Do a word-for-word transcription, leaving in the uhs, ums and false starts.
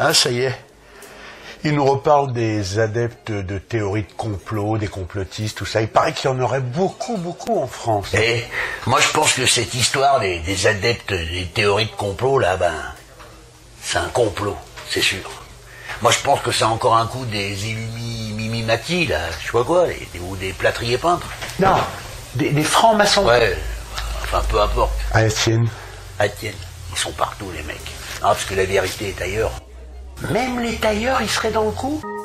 Ah, ça y est. Il nous reparle des adeptes de théories de complot, des complotistes, tout ça. Il paraît qu'il y en aurait beaucoup, beaucoup en France. Eh, moi je pense que cette histoire des, des adeptes des théories de complot, là, ben, c'est un complot, c'est sûr. Moi je pense que c'est encore un coup des Illuminati, là, je sais pas quoi, des, des, ou des plâtriers peintres. Non, des, des francs-maçons. Ouais, enfin peu importe. Ah, Etienne. Ah, tiens, ils sont partout les mecs. Ah, parce que la vérité est ailleurs. Même les tailleurs, ils seraient dans le coup?